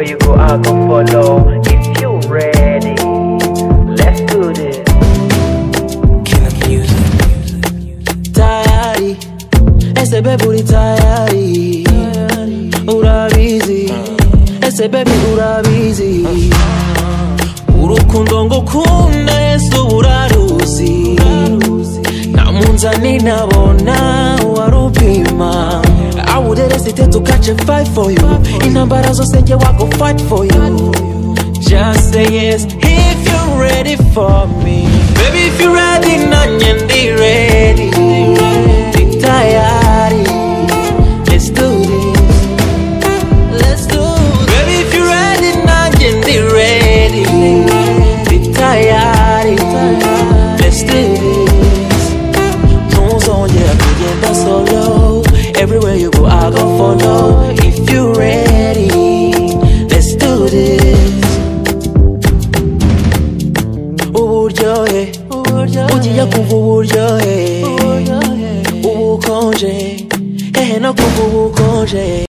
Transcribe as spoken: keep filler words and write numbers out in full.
Everywhere you go, I go follow. If you ready, let's do this. Killer music. Tayari, ese baby uri tayari. Urabizi, ese baby urabizi. Urukundo ngukunda Yesu uraruzi. Namunzani nabona warupima. I would hesitate to catch a fight for you. Intambara zose nje wako fight for you. Just say yes if you're ready for me. Baby, if you're ready, nanye ndi ready. Ndi tayari. Let's do this. Let's do this. Baby, if you're ready, nanye ndi ready. Ndi tayari. Let's do this. Ntuzongera kugenda solo. Everywhere you go, I go follow. If you're ready, let's do this. Uburyohe, ugiye kumva uburyohe. Ubukonje, ehe no kumva ubukonje.